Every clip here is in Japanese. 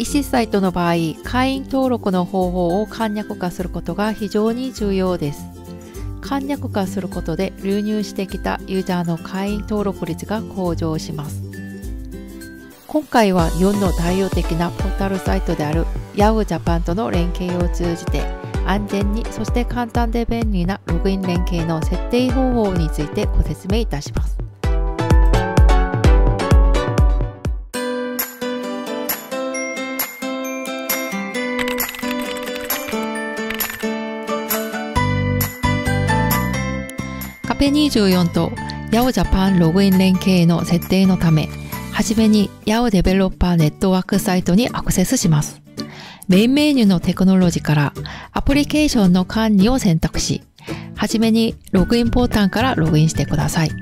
EC サイトの場合、会員登録の方法を簡略化することが非常に重要です。簡略化することで流入してきたユーザーの会員登録率が向上します。今回は日本の代表的なポータルサイトである Yahoo Japan との連携を通じて安全にそして簡単で便利なログイン連携の設定方法についてご説明いたします。カペ24と Yahoo Japan ログイン連携の設定のため、はじめに Yahoo デベロッパーネットワークサイトにアクセスします。メインメニューのテクノロジーからアプリケーションの管理を選択し、はじめにログインボタンからログインしてください。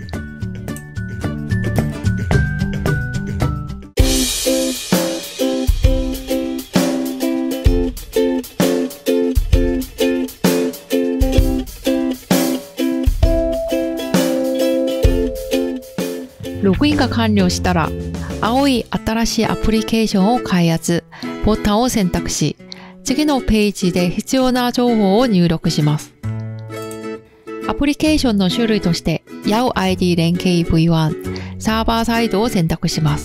ログインが完了したら、青い新しいアプリケーションを開発ボタンを選択し、次のページで必要な情報を入力します。アプリケーションの種類として Yahoo ID 連携 V1 サーバーサイドを選択します。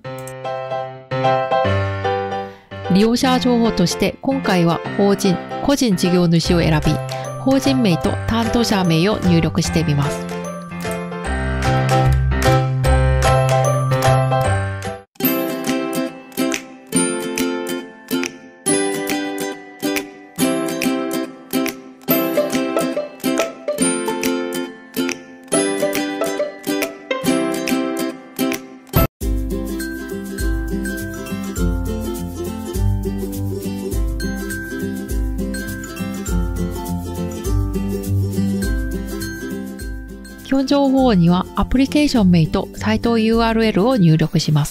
利用者情報として今回は法人・個人事業主を選び、法人名と担当者名を入力してみます。基本情報にはアプリケーション名とサイト URL を入力します。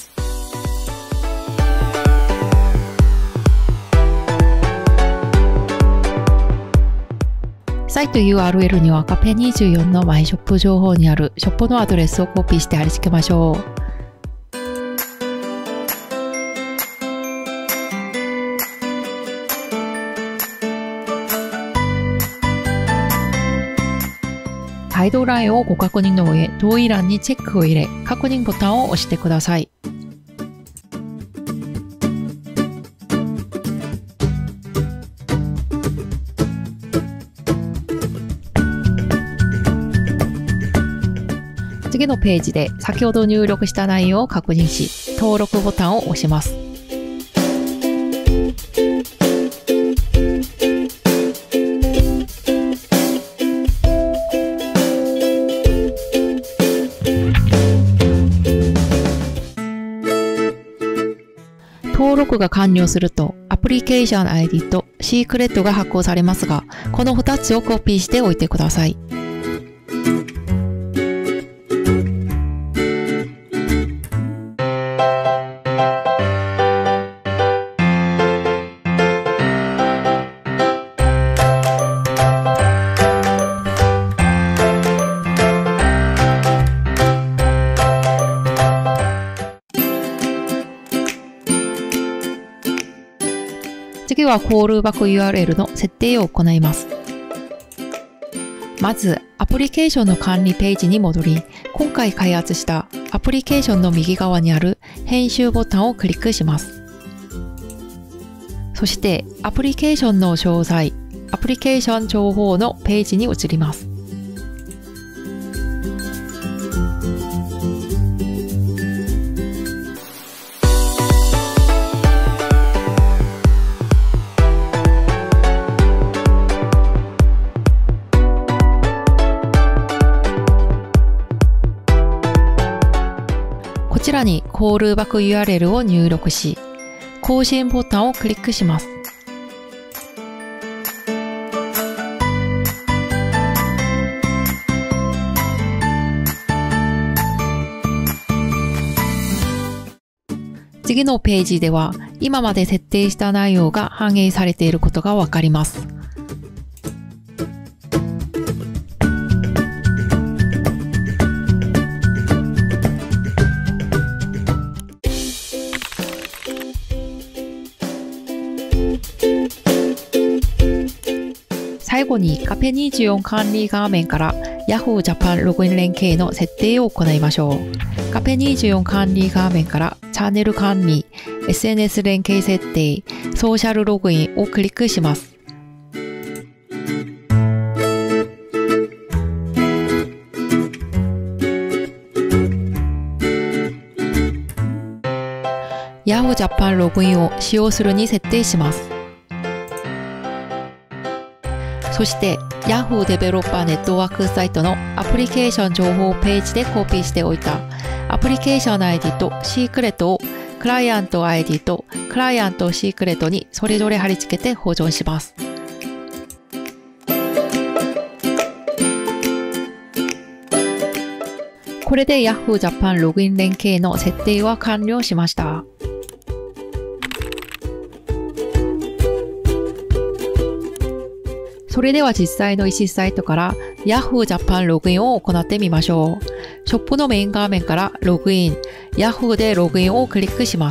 サイト URL にはカペ24のマイショップ情報にあるショップのアドレスをコピーして貼り付けましょう。ガイドラインをご確認の上、同意欄にチェックを入れ、確認ボタンを押してください。次のページで先ほど入力した内容を確認し、登録ボタンを押します。登録が完了すると、アプリケーション ID とシークレットが発行されますが、この2つをコピーしておいてください。次はコールバック URL の設定を行います。まず、アプリケーションの管理ページに戻り、今回開発したアプリケーションの右側にある編集ボタンをクリックします。そして、アプリケーションの詳細、アプリケーション情報のページに移ります。こちらにコールバック URL を入力し、更新ボタンをクリックします。次のページでは、今まで設定した内容が反映されていることがわかります。 最後にカフェ24管理画面から Yahoo Japan ログイン連携の設定を行いましょう。カフェ24管理画面からチャンネル管理、SNS 連携設定、ソーシャルログインをクリックします。Yahoo Japan ログインを使用するに設定します。そして Yahoo デベロッパーネットワークサイトのアプリケーション情報ページでコピーしておいたアプリケーション ID とシークレットをクライアント ID とクライアントシークレットにそれぞれ貼り付けて保存します。これで Yahoo Japan ログイン連携の設定は完了しました。それでは実際の EC サイトから Yahoo Japan ログインを行ってみましょう。ショップのメイン画面からログイン、Yahoo でログインをクリックします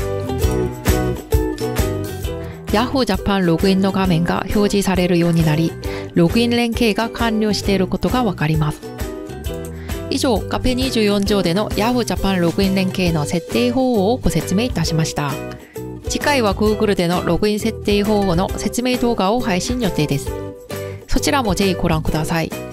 。Yahoo Japan ログインの画面が表示されるようになり、ログイン連携が完了していることがわかります。以上、カフェ24上での Yahoo Japan ログイン連携の設定方法をご説明いたしました。次回は Google でのログイン設定方法の説明動画を配信予定です。そちらもぜひご覧ください。